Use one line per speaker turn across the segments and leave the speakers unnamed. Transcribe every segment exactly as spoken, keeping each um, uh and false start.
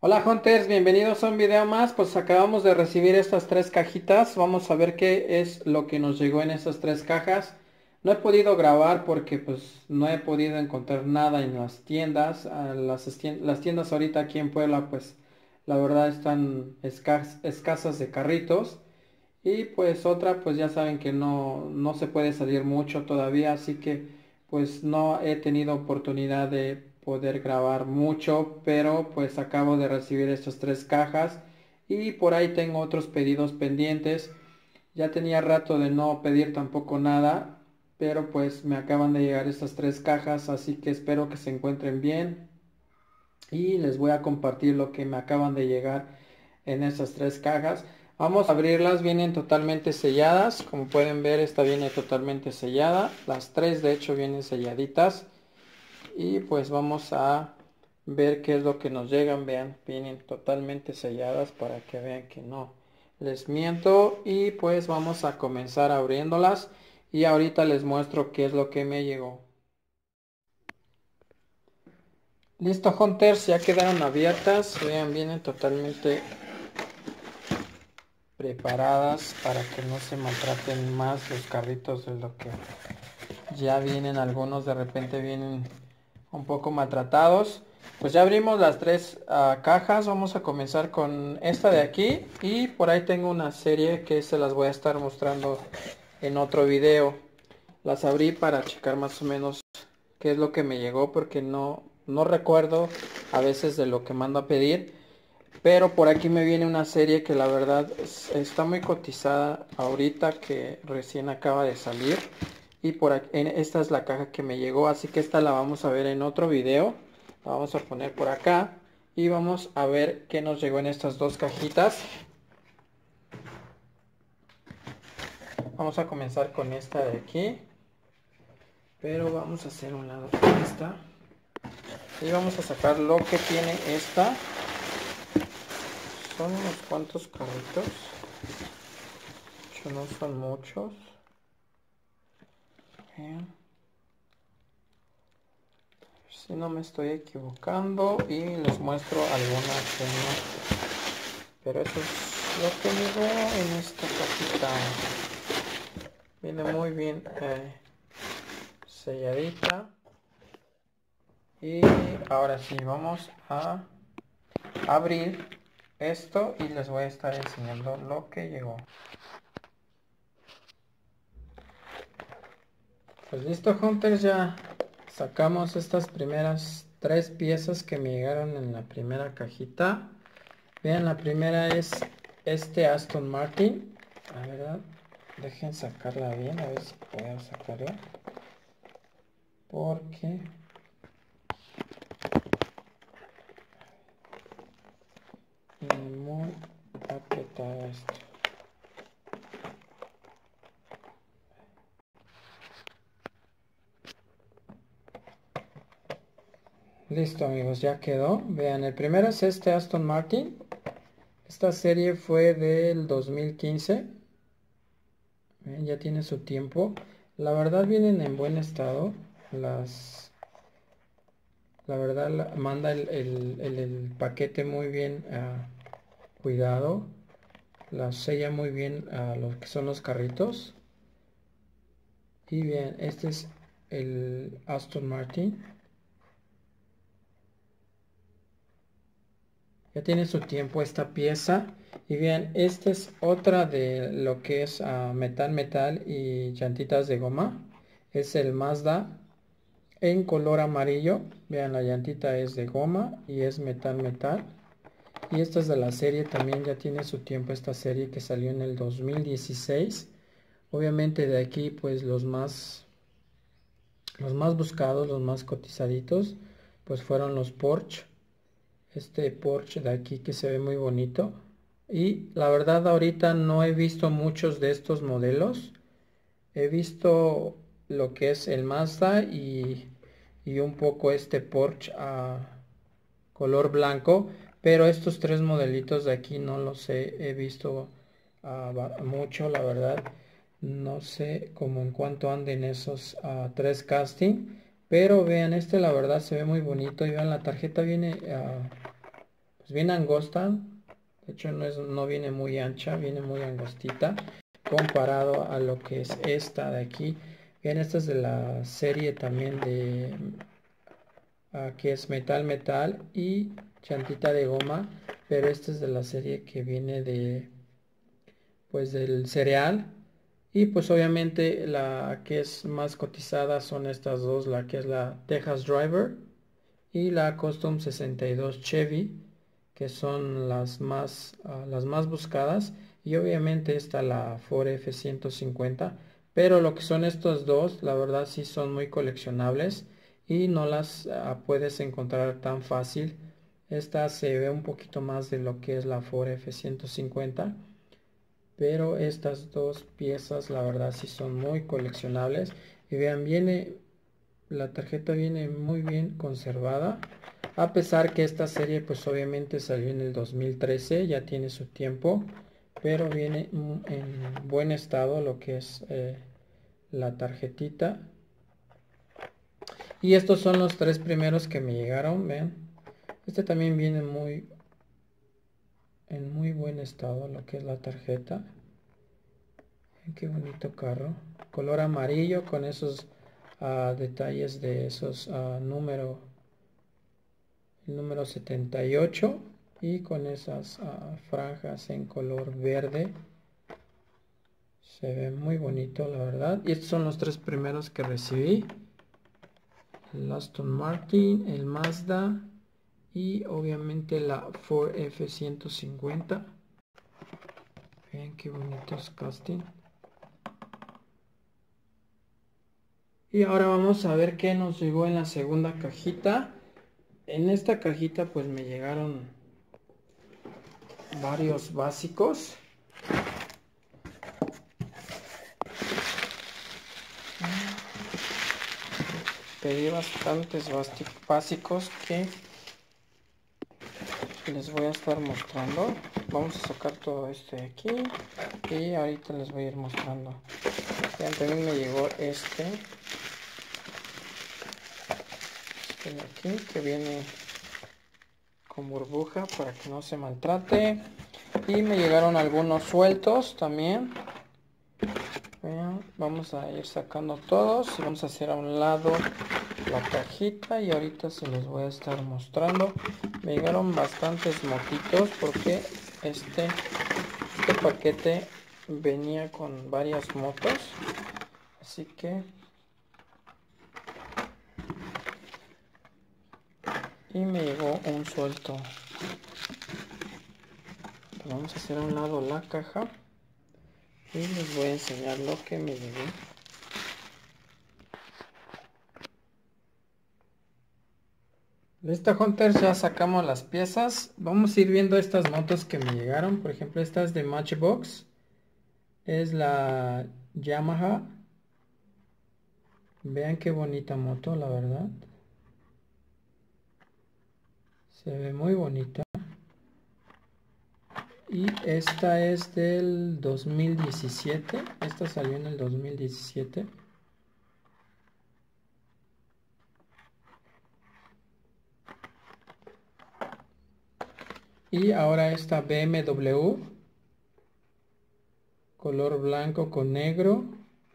Hola Hunters, bienvenidos a un video más. Pues acabamos de recibir estas tres cajitas. Vamos a ver qué es lo que nos llegó en estas tres cajas. No he podido grabar porque pues no he podido encontrar nada en las tiendas. Ah, Las, estien- las tiendas ahorita aquí en Puebla pues la verdad están escas- escasas de carritos. Y pues otra pues ya saben que no, no se puede salir mucho todavía, así que pues no he tenido oportunidad de poder grabar mucho, pero pues acabo de recibir estas tres cajas y por ahí tengo otros pedidos pendientes. Ya tenía rato de no pedir tampoco nada, pero pues me acaban de llegar estas tres cajas, así que espero que se encuentren bien y les voy a compartir lo que me acaban de llegar en estas tres cajas. Vamos a abrirlas, vienen totalmente selladas, como pueden ver esta viene totalmente sellada, las tres de hecho vienen selladitas y pues vamos a ver qué es lo que nos llegan. Vean, vienen totalmente selladas para que vean que no les miento. Y pues vamos a comenzar abriéndolas y ahorita les muestro qué es lo que me llegó. Listo Hunters, ya quedaron abiertas, vean, vienen totalmente preparadas para que no se maltraten más los carritos de lo que ya vienen. Algunos de repente vienen un poco maltratados. Pues ya abrimos las tres uh, cajas. Vamos a comenzar con esta de aquí y por ahí tengo una serie que se las voy a estar mostrando en otro video. Las abrí para checar más o menos qué es lo que me llegó porque no, no recuerdo a veces de lo que mando a pedir. Pero por aquí me viene una serie que la verdad es- está muy cotizada ahorita, que recién acaba de salir. Y por aquí, en, esta es la caja que me llegó, así que esta la vamos a ver en otro video. La vamos a poner por acá y vamos a ver qué nos llegó en estas dos cajitas. Vamos a comenzar con esta de aquí, pero vamos a hacer un lado esta y vamos a sacar lo que tiene esta. Son unos cuantos carritos, de hecho no son muchos. Bien. Si no me estoy equivocando y les muestro algunas señas, pero eso es lo que llegó en esta cajita. Viene muy bien eh, selladita. Y ahora sí, vamos a abrir esto y les voy a estar enseñando lo que llegó. Pues listo Hunters, ya sacamos estas primeras tres piezas que me llegaron en la primera cajita. Vean, la primera es este Aston Martin. La verdad, dejen sacarla bien, a ver si puedo sacarla. Porque viene muy apretada esto. Listo amigos, ya quedó. Vean, el primero es este Aston Martin. Esta serie fue del dos mil quince. Ven, ya tiene su tiempo. La verdad vienen en buen estado. Las... La verdad la- manda el, el- el- el paquete muy bien ah, cuidado. La sella muy bien a lo que son los carritos. Y bien, este es el Aston Martin. Ya tiene su tiempo esta pieza. Y bien, esta es otra de lo que es uh, metal metal y llantitas de goma. Es el Mazda en color amarillo. Vean, la llantita es de goma y es metal metal. Y esta es de la serie, también ya tiene su tiempo esta serie, que salió en el dos mil dieciséis. Obviamente de aquí pues los más los más buscados, los más cotizaditos, pues fueron los Porsche. Este Porsche de aquí que se ve muy bonito. Y la verdad ahorita no he visto muchos de estos modelos. He visto lo que es el Mazda y, y un poco este Porsche a color blanco. Pero estos tres modelitos de aquí no los he, he visto uh, mucho, la verdad. No sé cómo en cuánto anden esos uh, tres casting. Pero vean, este la verdad se ve muy bonito. Y vean, la tarjeta viene uh, pues bien angosta. De hecho no, es, no viene muy ancha, viene muy angostita comparado a lo que es esta de aquí. Bien, esta es de la serie también de uh, que es metal metal y llantita de goma, pero esta es de la serie que viene de pues del cereal. Y pues obviamente la que es más cotizada son estas dos, la que es la Texas Driver y la Custom sesenta y dos Chevy, que son las más, uh, las más buscadas. Y obviamente está la Ford F ciento cincuenta, pero lo que son estos dos, la verdad sí son muy coleccionables y no las uh, puedes encontrar tan fácil. Esta se ve un poquito más de lo que es la Ford F ciento cincuenta, pero estas dos piezas la verdad sí son muy coleccionables. Y vean, viene la tarjeta viene muy bien conservada, a pesar que esta serie pues obviamente salió en el dos mil trece, ya tiene su tiempo, pero viene en buen estado lo que es eh, la tarjetita. Y estos son los tres primeros que me llegaron. Vean, este también viene muy en muy buen estado lo que es la tarjeta. Qué bonito carro, color amarillo con esos uh, detalles de esos uh, número, el número setenta y ocho, y con esas uh, franjas en color verde. Se ve muy bonito la verdad. Y estos son los tres primeros que recibí: el Aston Martin, el Mazda y obviamente la Ford F ciento cincuenta. Vean qué bonitos casting. Y ahora vamos a ver qué nos llegó en la segunda cajita. En esta cajita pues me llegaron varios básicos. Pedí bastantes básicos que les voy a estar mostrando. Vamos a sacar todo esto de aquí y ahorita les voy a ir mostrando. Ya también me llegó este. Este de aquí que viene con burbuja para que no se maltrate. Y me llegaron algunos sueltos también. Vean, vamos a ir sacando todos y vamos a hacer a un lado la cajita y ahorita se los voy a estar mostrando. Me llegaron bastantes motitos porque este, este paquete venía con varias motos, así que y me llegó un suelto. Vamos a hacer a un lado la caja y les voy a enseñar lo que me llegó. De esta Hunter ya sacamos las piezas. Vamos a ir viendo estas motos que me llegaron. Por ejemplo, esta es de Matchbox. Es la Yamaha. Vean qué bonita moto, la verdad. Se ve muy bonita. Y esta es del dos mil diecisiete. Esta salió en el dos mil diecisiete. Y ahora esta B M W. Color blanco con negro.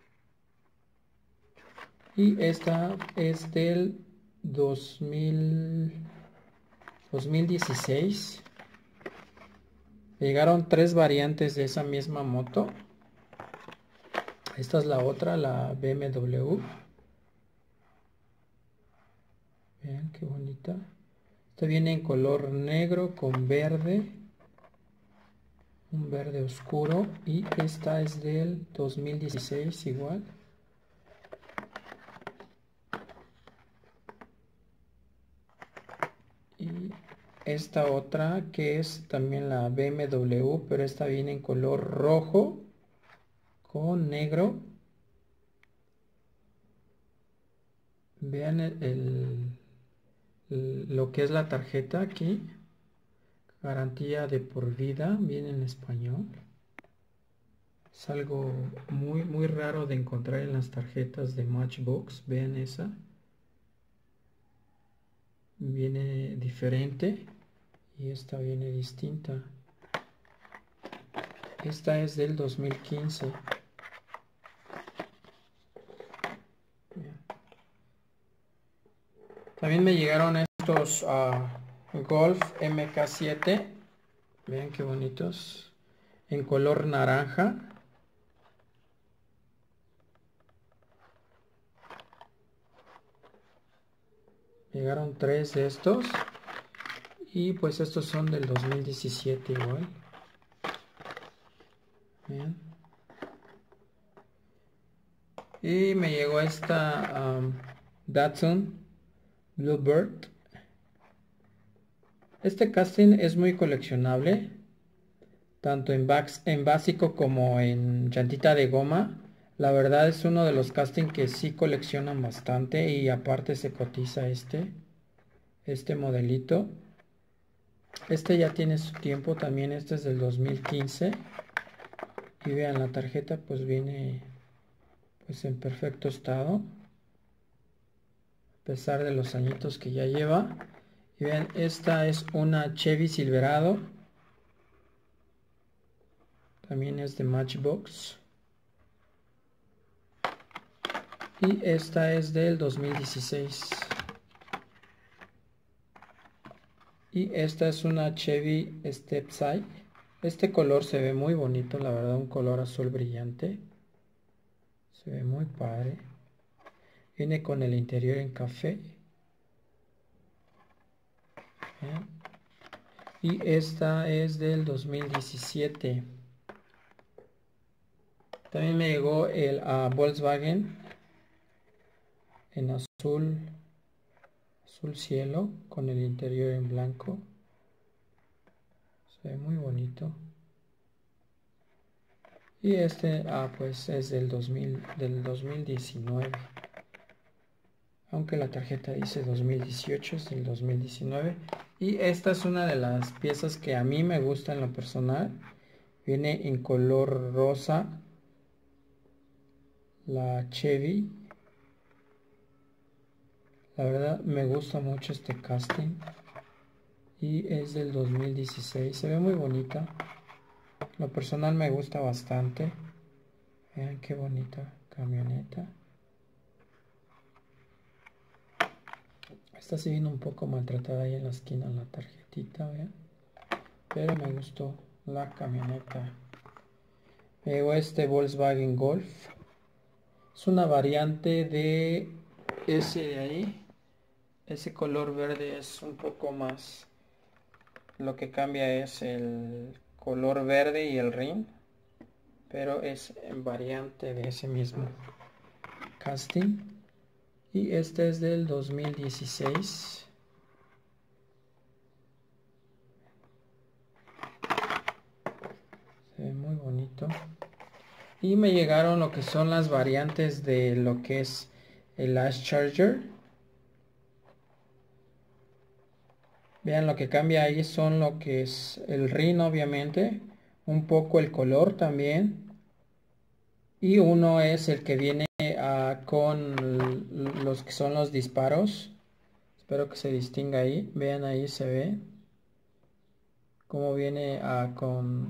Y esta es del dos mil, dos mil dieciséis. Llegaron tres variantes de esa misma moto. Esta es la otra, la B M W. Vean qué bonita. Esta viene en color negro con verde. Un verde oscuro. Y esta es del dos mil dieciséis igual. Y esta otra que es también la B M W, pero esta viene en color rojo con negro. Vean el, el, el, lo que es la tarjeta aquí. Garantía de por vida, viene en español. Es algo muy muy raro de encontrar en las tarjetas de Matchbox. Vean esa. Viene diferente y esta viene distinta. Esta es del dos mil quince. Bien. También me llegaron estos uh, Golf M K siete. Vean qué bonitos. En color naranja. Llegaron tres de estos. Y pues estos son del dos mil diecisiete igual. Bien. Y me llegó esta um, Datsun Bluebird. Este casting es muy coleccionable, tanto en, en básico como en llantita de goma. La verdad es uno de los castings que sí coleccionan bastante, y aparte se cotiza este, este modelito. Este ya tiene su tiempo también, este es del dos mil quince. Y vean, la tarjeta pues viene pues en perfecto estado, a pesar de los añitos que ya lleva. Y vean, esta es una Chevy Silverado. También es de Matchbox. Y esta es del dos mil dieciséis. Y esta es una Chevy Stepside. Este color se ve muy bonito, la verdad, un color azul brillante. Se ve muy padre. Viene con el interior en café. Bien. Y esta es del dos mil diecisiete. También me llegó el uh, Volkswagen en azul, azul cielo, con el interior en blanco. Se ve muy bonito. Y este ah, pues es del, dos mil, del dos mil diecinueve. Aunque la tarjeta dice dos mil dieciocho, es del dos mil diecinueve. Y esta es una de las piezas que a mí me gusta en lo personal. Viene en color rosa. La Chevy. La verdad me gusta mucho este casting. Y es del dos mil dieciséis. Se ve muy bonita. Lo personal me gusta bastante. Vean qué bonita camioneta. Esta se viene un poco maltratada ahí en la esquina, en la tarjetita, vean. Pero me gustó la camioneta. Me llegó este Volkswagen Golf. Es una variante de ese de ahí. Ese color verde es un poco más. Lo que cambia es el color verde y el rin. Pero es en variante de ese mismo casting. Y este es del dos mil dieciséis. Se ve muy bonito. Y me llegaron lo que son las variantes de lo que es el Ash Charger. Vean, lo que cambia ahí son lo que es el rin, obviamente. Un poco el color también. Y uno es el que viene uh, con los que son los disparos. Espero que se distinga ahí. Vean, ahí se ve cómo viene uh, con,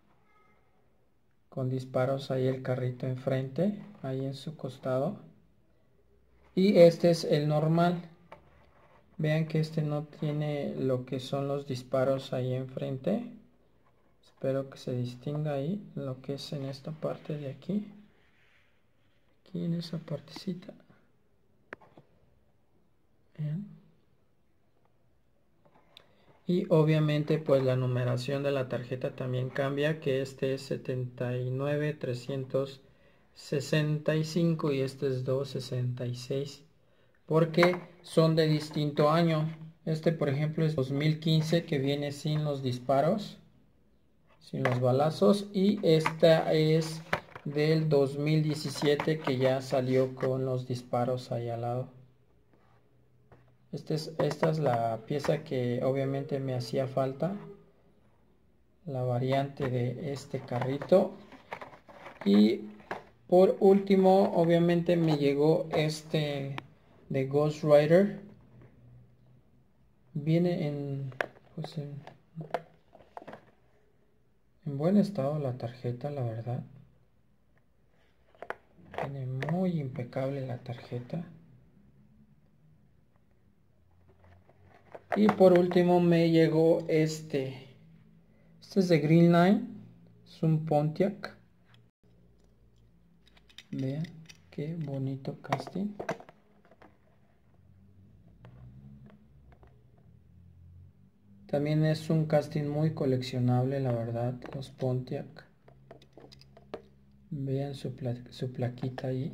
con disparos ahí el carrito enfrente, ahí en su costado. Y este es el normal. Vean que este no tiene lo que son los disparos ahí enfrente. Espero que se distinga ahí lo que es en esta parte de aquí. Aquí en esa partecita. Vean. Y obviamente pues la numeración de la tarjeta también cambia, que este es setenta y nueve trescientos sesenta y cinco y este es doscientos sesenta y seis. Porque son de distinto año. Este por ejemplo es dos mil quince, que viene sin los disparos, sin los balazos, y esta es del dos mil diecisiete, que ya salió con los disparos ahí al lado. Este es, esta es la pieza que obviamente me hacía falta, la variante de este carrito. Y por último obviamente me llegó este de Ghost Rider. Viene en pues en, en buen estado la tarjeta, la verdad. Viene muy impecable la tarjeta. Y por último me llegó este. Este es de Green Line. Es un Pontiac. Vean qué bonito casting. También es un casting muy coleccionable, la verdad, los Pontiac. Vean su, pla su plaquita ahí.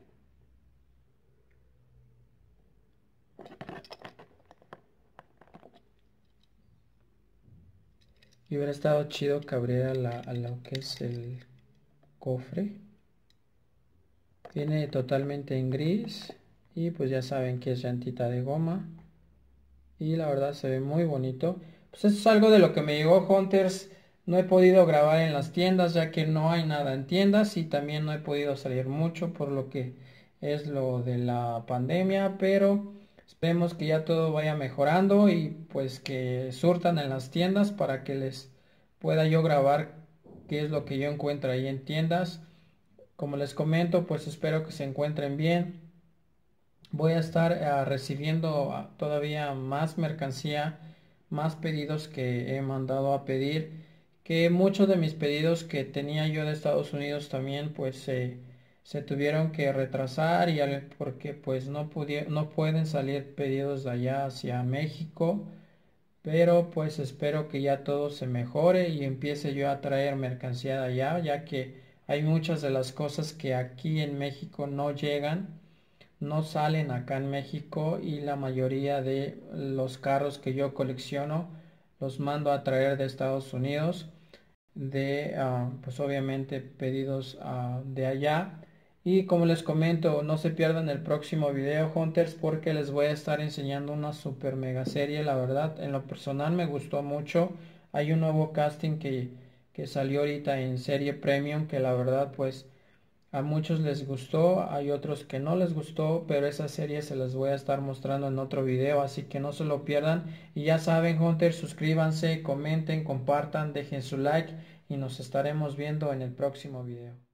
Y hubiera estado chido que abriera la, a lo que es el cofre. Viene totalmente en gris. Y pues ya saben que es llantita de goma. Y la verdad se ve muy bonito. Pues eso es algo de lo que me llegó, Hunters. No he podido grabar en las tiendas ya que no hay nada en tiendas. Y también no he podido salir mucho por lo que es lo de la pandemia. Pero esperemos que ya todo vaya mejorando y pues que surtan en las tiendas para que les pueda yo grabar qué es lo que yo encuentro ahí en tiendas. Como les comento, pues espero que se encuentren bien. Voy a estar uh, recibiendo uh, todavía más mercancía, más pedidos que he mandado a pedir, que muchos de mis pedidos que tenía yo de Estados Unidos también pues eh, se tuvieron que retrasar y al, porque pues no pudieron, no pueden salir pedidos de allá hacia México, pero pues espero que ya todo se mejore y empiece yo a traer mercancía de allá, ya que hay muchas de las cosas que aquí en México no llegan, no salen acá en México, y la mayoría de los carros que yo colecciono los mando a traer de Estados Unidos, de uh, pues obviamente pedidos uh, de allá. Y como les comento, no se pierdan el próximo video, Hunters, porque les voy a estar enseñando una super mega serie. La verdad, en lo personal me gustó mucho. Hay un nuevo casting que, que salió ahorita en serie premium, que la verdad pues a muchos les gustó, hay otros que no les gustó, pero esa serie se las voy a estar mostrando en otro video, así que no se lo pierdan. Y ya saben, Hunters, suscríbanse, comenten, compartan, dejen su like y nos estaremos viendo en el próximo video.